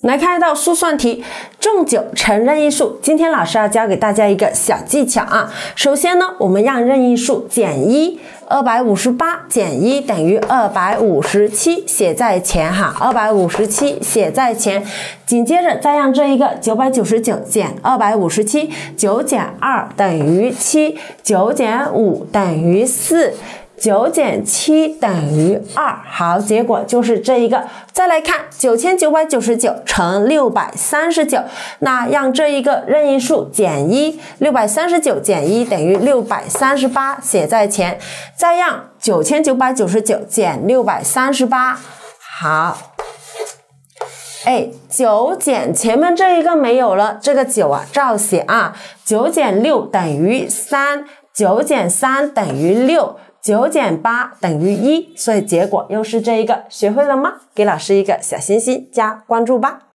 来看一道速算题，重9乘任意数。今天老师要教给大家一个小技巧啊。首先呢，我们让任意数减1 ，258减1等于257，写在前哈，257写在前。紧接着再让这一个999减257 ，9减2等于7， 9减5等于4。9减7等于2，好，结果就是这一个。再来看9999乘639，那让这一个任意数减1 ，639减1等于638，写在前。再让9999减638，好。9减前面这一个没有了，这个9啊照写啊。9减6等于3， 9减3等于6。9减8等于1，所以结果又是这一个，学会了吗？给老师一个小心心加关注吧。